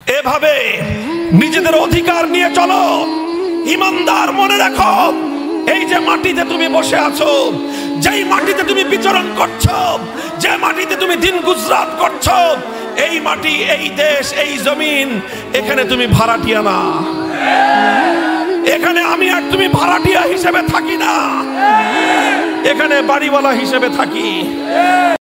এভাবে নিজেদের অধিকার নিয়ে চলো। ইমানদার মনে রাখো, এই যে মাটিতে তুমি বসে আছো, যেই মাটিতে তুমি বিচরণ করছো, যে মাটিতে তুমি দিন গুজরাট করছো, এই মাটি, এই দেশ, এই জমিন, এখানে তুমি ভাড়াটিয়া না। এখানে আমি আর তুমি ভাড়াটিয়া হিসেবে থাকি না, এখানে বাড়িওয়ালা হিসেবে থাকি।